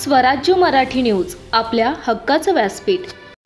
स्वराज्य मराठी न्यूज, आपल्या हक्काचं व्यासपीठ।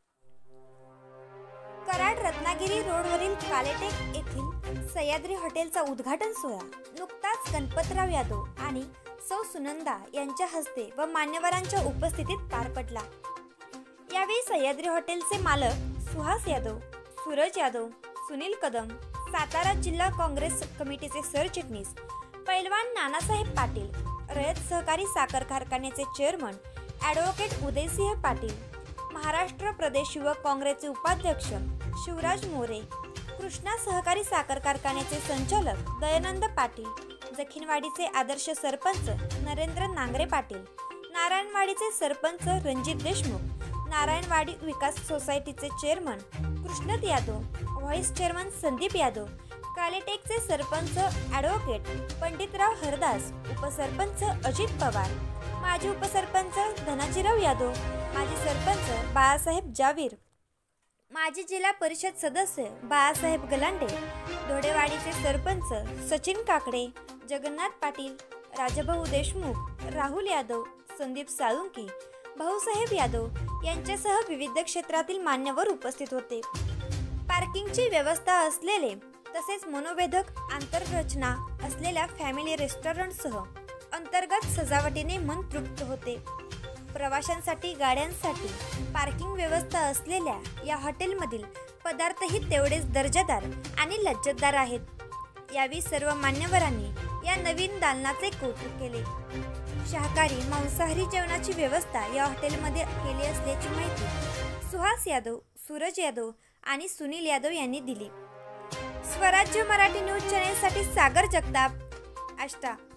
कराड रत्नागिरी रोडवरील कालेटेक येथील सह्याद्री हॉटेलचा उद्घाटन सोहळा नुकताच गणपतराव यादव आणि सौ सुनंदा यांच्या हस्ते व मान्यवरांच्या उपस्थितीत पार पडला। यावेळी सह्याद्री हॉटेलचे मालक सुहास यादव, सूरज यादव, सुनील कदम, सातारा जिल्हा काँग्रेस कमिटीचे सरचिटणीस पैलवान नानासाहेब पाटील, रयत सहकारी साखर कारखान्याचे चेअरमन ॲडव्होकेट उदयसिंह पाटील, महाराष्ट्र प्रदेश युवक काँग्रेसचे उपाध्यक्ष शिवराज मोरे, कृष्णा सहकारी साखर कारखान्याचे संचालक दयानंद पाटील, जखीनवाडीचे आदर्श सरपंच नरेंद्र नांगरे पाटील, नारायणवाडीचे सरपंच रणजित देशमुख, नारायणवाडी विकास सोसायटीचे chairman Krishnat Yadav, vice chairman Sandeep Yadav, कालेटेकचे सरपंच ॲडव्होकेट पंडितराव हरदास, उपसरपंच अजित पवार, माजी उपसरपंच धनाजीराव यादव, माजी सरपंच बाळासाहेब जावीर, माजी जिल्हा परिषद सदस्य बाळासाहेब गलांडे, धोडेवाडीचे सरपंच सचिन काकडे, जगन्नाथ पाटील, राजाभाऊ देशमुख, राहुल यादव, संदीप साळुंकी, भाऊसाहेब यादव यांच्यासह विविध क्षेत्रातील मान्यवर उपस्थित होते। पार्किंगची व्यवस्था असलेले तसेच मनोवेधक आंतररचना असलेल्या फॅमिली रेस्टॉरंटसह अंतर्गत सजावटीने मन तृप्त होते। प्रवाशांसाठी गाड्यांसाठी पार्किंग व्यवस्था असलेल्या या हॉटेलमधील पदार्थही तेवढेच दर्जेदार आणि लज्जतदार आहेत। यावेळी सर्व मान्यवरांनी या नवीन दालनाचे कौतुक केले। शाकाहारी मांसाहारी जेवणाची व्यवस्था या हॉटेलमध्ये केली असल्याची माहिती सुहास यादव, सूरज यादव आणि सुनील यादव यांनी दिली। स्वराज्य मराठी न्यूज चॅनेलसाठी सागर जगताप, आष्टा।